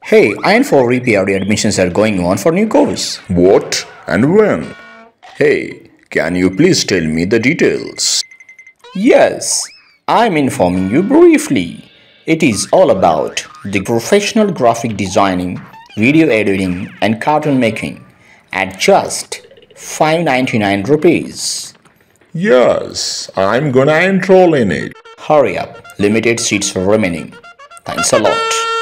Hey, IN4 pre admissions are going on for new course. What and when? Hey, can you please tell me the details? Yes, I'm informing you briefly. It is all about the professional graphic designing, video editing, and cartoon making at just 599 rupees. Yes, I'm gonna enroll in it. Hurry up, limited seats remaining. Thanks a lot.